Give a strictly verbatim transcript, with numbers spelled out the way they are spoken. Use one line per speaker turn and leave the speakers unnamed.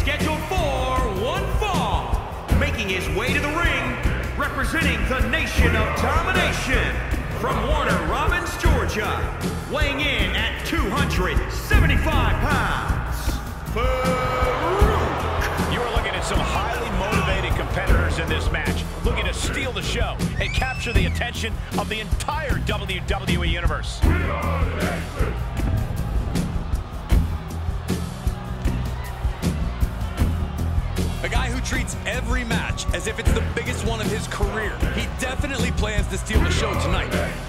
scheduled for one fall. Making his way to the ring, representing the nation of Domination, from Warner Robins, Georgia, weighing in at two hundred seventy-five pounds, Faarooq.
You are looking at some highly motivated competitors in this match, looking to steal the show and capture the attention of the entire W W E Universe.
A guy who treats every match as if it's the biggest one of his career. He definitely plans to steal the show tonight.